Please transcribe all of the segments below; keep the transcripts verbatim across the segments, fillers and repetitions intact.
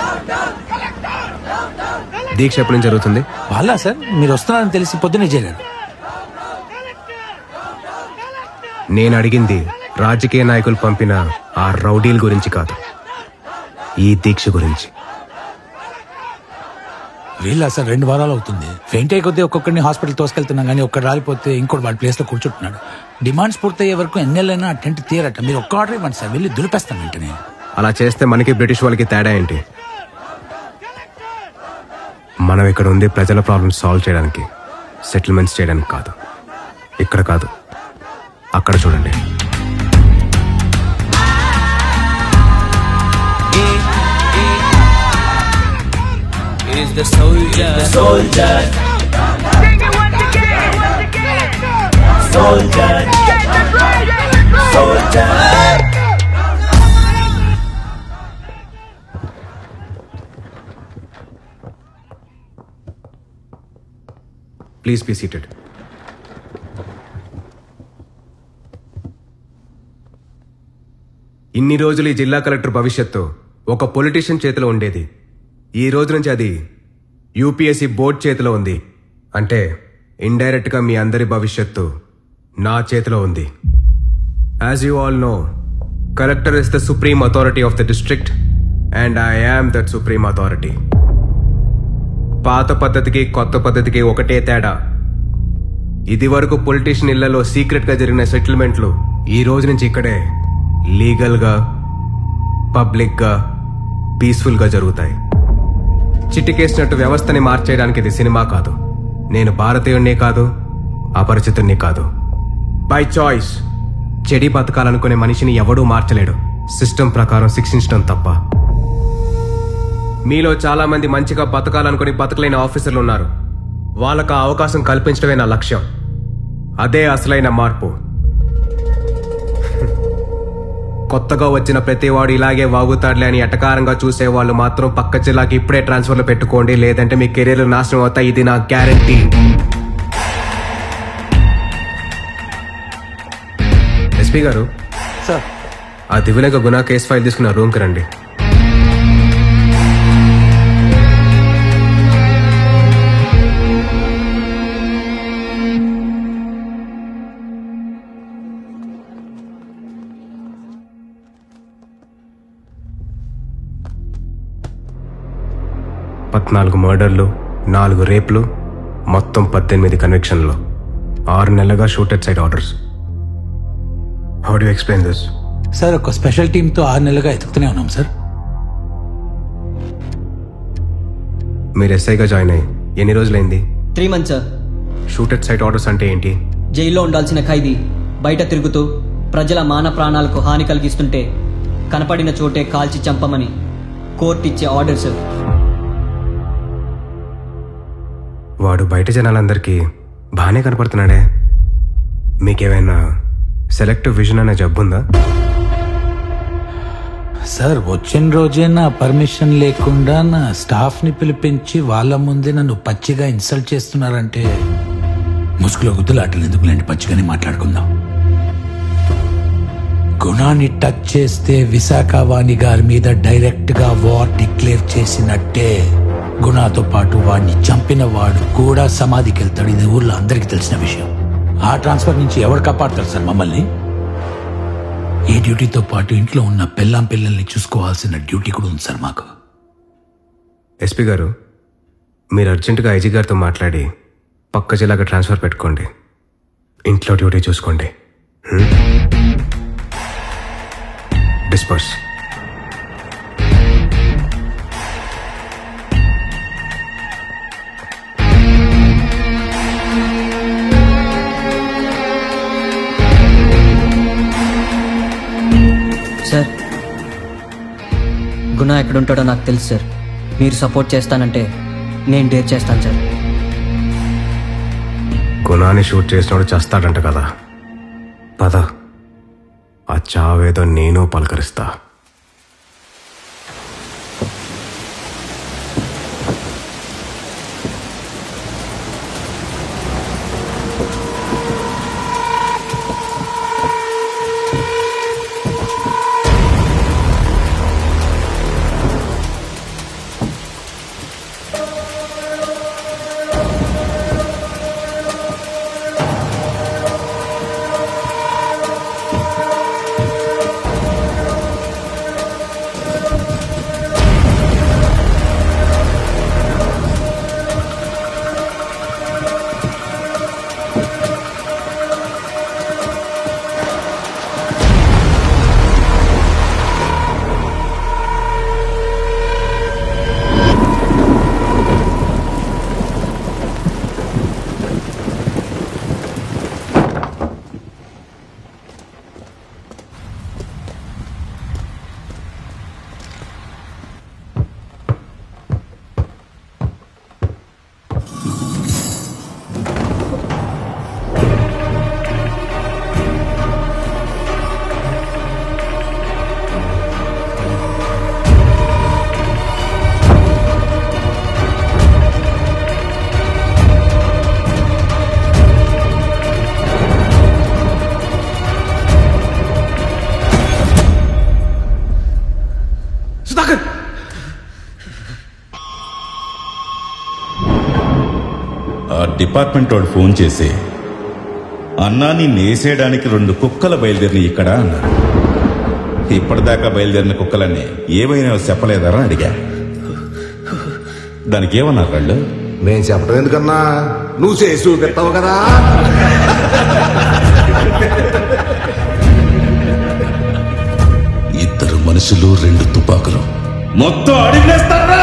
దీక్ష ఎప్పటి నుంచి జరుగుతుంది? వాళ్ళ సార్ మీరు వస్తున్నారని తెలిసి పొద్దునే చేరారు. నేను అడిగింది రాజకీయ నాయకులు పంపిన ఆ రౌడీల గురించి కాదు, ఈ దీక్ష గురించి. వీళ్ళ సార్ రెండు వారాలు అవుతుంది. ఫెయింట్ అయిపోతే ఒక్కొక్కరిని హాస్పిటల్ తోసుకెళ్తున్నాం కానీ ఒక్కడు రాలిపోతే ఇంకోటి వాడి ప్లేస్ లో కూర్చుంటున్నాడు. డిమాండ్స్ పూర్తయ్యే వరకు ఎన్నెళ్ళైనా టెంట్ తీయరట. మీరు ఒక్క ఆర్డర్ ఇవ్వండి సార్, వెళ్ళి దులిపేస్తాం వెంటనే. అలా చేస్తే మనకి బ్రిటిష్ వాళ్ళకి తేడా ఏంటి? మనం ఇక్కడ ఉంది ప్రజల ప్రాబ్లమ్స్ సాల్వ్ చేయడానికి, సెటిల్మెంట్స్ చేయడానికి కాదు. ఇక్కడ కాదు, అక్కడ చూడండి. Is the soldier, the soldier. Sing it once again, once again. Soldier, soldier. Please be seated. ఇన్ని రోజులు ఈ జిల్లా కలెక్టర్ భవిష్యత్తు ఒక పొలిటీషియన్ చేతిలో ఉండేది. ఈ రోజు నుంచి అది యూపీఎస్సీ బోర్డ్ చేతిలో ఉంది. అంటే ఇండైరెక్ట్ గా మీ అందరి భవిష్యత్తు నా చేతిలో ఉంది. As you all know, collector is the supreme authority of the district and I am that supreme authority. పాత పద్ధతికి కొత్త పద్ధతికి ఒకటే తేడా. ఇది వరకు పొలిటీషియన్ ఇళ్లలో సీక్రెట్ గా జరిగిన సెటిల్మెంట్లు ఈ రోజు నుంచి ఇక్కడే లీగల్ గా, పబ్లిక్ గా, పీస్ఫుల్ గా జరుగుతాయి. చిటికేసినట్టు వ్యవస్థని మార్చేయడానికి ఇది సినిమా కాదు. నేను భారతీయుణ్ణి కాదు, అపరిచితుణ్ణి కాదు. బై చాయిస్ చెడి బతకాలనుకునే మనిషిని ఎవడూ మార్చలేడు, సిస్టమ్ ప్రకారం శిక్షించడం తప్ప. మీలో చాలా మంది మంచిగా బతకాలనుకుని బతకలేని ఆఫీసర్లు ఉన్నారు. వాళ్ళకు ఆ అవకాశం కల్పించడమే నా లక్ష్యం. అదే అసలైన మార్పు. కొత్తగా వచ్చిన ప్రతివాడు ఇలాగే వాగుతాడులే అని ఎటకారంగా చూసేవాళ్ళు మాత్రం పక్క జిల్లాకి ఇప్పుడే ట్రాన్స్ఫర్లు పెట్టుకోండి, లేదంటే మీ కెరీర్లు నాశనం అవుతాయి. ఇది నా గ్యారంటీ. ఎస్పీ గారు, సార్ ఆ దివ్యలేఖ గునా కేసు ఫైల్ తీసుకున్న రూమ్కి రండి. పద్నాలుగు మర్డర్లు, నాలుగు రేప్లు, మొత్తం పద్దెనిమిది కన్విక్షన్లు, ఆరు నెలలుగా shoot at sight orders. How do you explain this? Sir ఒక స్పెషల్ టీంతో ఆరు నెలలుగా ఎతుకుతూనే ఉన్నాం సార్. మీరు ఎస్ఐగా జాయిన్ అయ్యి ఎన్ని రోజులైంది? Three months sir. Shoot at sight orders అంటే ఏంటి? జైల్లో ఉండాల్సిన ఖైదీ బయట తిరుగుతూ ప్రజల మాన ప్రాణాలకు హాని కలిగిస్తుంటే కనపడిన చోటే కాల్చి చంపమని కోర్టు ఇచ్చే ఆర్డర్ సార్. వాడు బయట జనాలందరికీ బాగానే కనపడుతున్నాడే. మీకేమైనా సెలెక్టివ్ విజన్ అనే జబ్బుందా? సార్ వచ్చిన రోజే నా పర్మిషన్ లేకుండా నా స్టాఫ్ ని పిలిపించి వాళ్ళ ముందే నన్ను పచ్చిగా ఇన్సల్ట్ చేస్తున్నారంటే ముసుగులో గుద్దులాటలు ఎందుకులేండి, పచ్చిగానే మాట్లాడుకుందాం. గుణాన్ని టచ్ చేస్తే విశాఖ వాణి గారి మీద డైరెక్ట్ గా వార్ డిక్లేర్ చేసినట్టే. గుణాతో పాటు వాడిని చంపిన వాడు కూడా సమాధికి వెళ్తాడు. ఇది ఊర్లో అందరికీ తెలిసిన విషయం. ఆ ట్రాన్స్ఫర్ నుంచి ఎవరు కాపాడతారు సార్ మమ్మల్ని? ఈ డ్యూటీతో పాటు ఇంట్లో ఉన్న పెళ్ళాం పిల్లల్ని చూసుకోవాల్సిన డ్యూటీ కూడా ఉంది సార్ మాకు. ఎస్పీ గారు, మీరు అర్జెంటుగా ఐజీ గారితో మాట్లాడి పక్క జిల్లాగా ట్రాన్స్ఫర్ పెట్టుకోండి. ఇంట్లో డ్యూటీ చూసుకోండి. డిస్పర్స్. సార్, గుణ ఎక్కడుంటాడో నాకు తెలుసు సార్. మీరు సపోర్ట్ చేస్తానంటే నేను డేర్ చేస్తాను సార్. గుణాన్ని షూట్ చేసినోడు చేస్తాడంట కదా, పద ఆ చావేదో నేను పలకరిస్తా. సుధాకర్ ఆ డిపార్ట్మెంట్ వాడు ఫోన్ చేసి అన్నా నిన్ను వేసేయడానికి రెండు కుక్కల బయలుదేరిని ఇక్కడ అన్నారు. ఇప్పటిదాకా బయలుదేరిన కుక్కలన్నీ ఏమైనా చెప్పలేదరా అడిగా. దానికి ఏమన్నారు వాళ్ళు? నేను చెప్పడం ఎందుకన్నా, నువ్వు చేసి చూపిస్తావు కదా. ఇద్దరు మనుషులు రెండు తుపాకులు మొత్తం అడిగేస్తారా?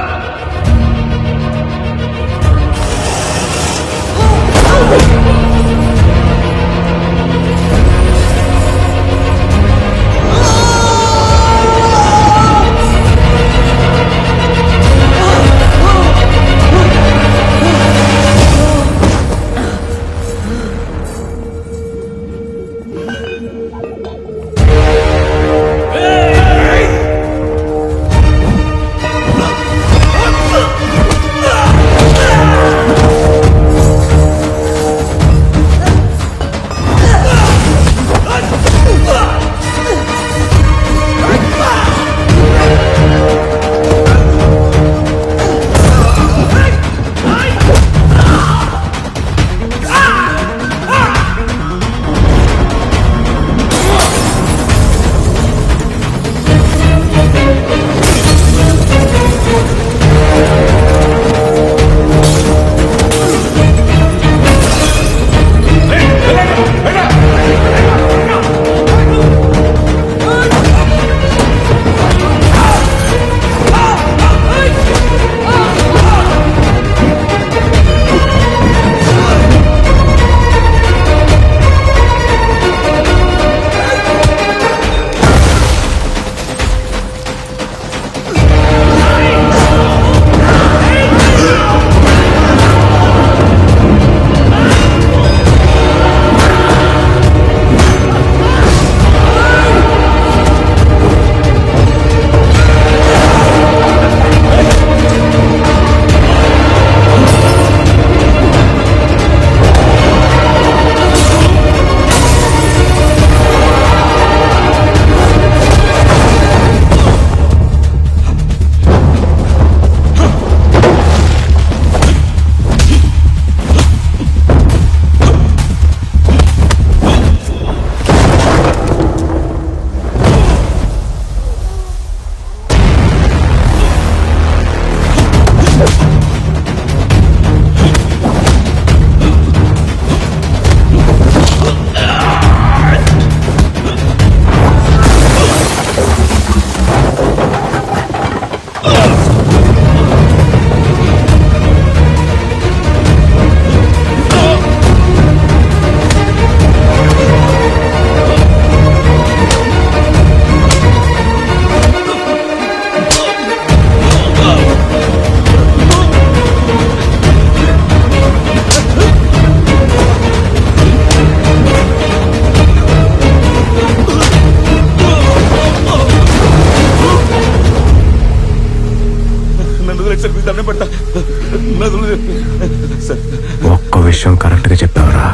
ఒక్క విషయం కరెక్ట్ గా చెప్పావరా?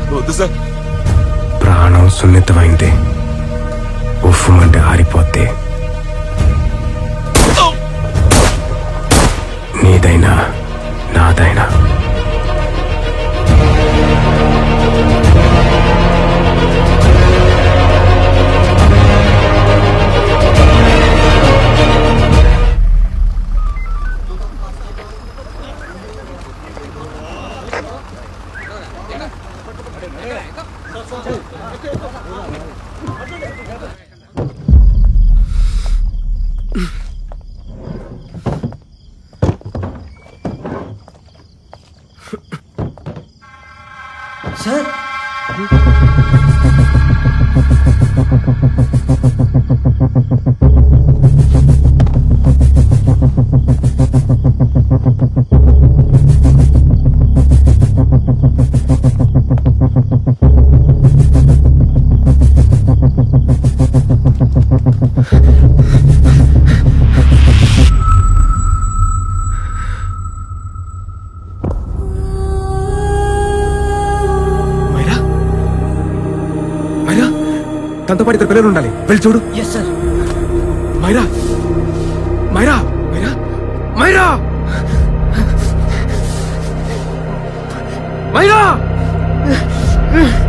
ప్రాణం సున్నితమైంది, ఉఫ్ఫమంటే ఆరిపోద్ది. నీదైనా నాదైనా సార్. తనతో పాటు ఇద్దరు పిల్లలు ఉండాలి. వెళ్ళి చూడు. Yes sir. మైరా మైరా మైరా మైరా మైరా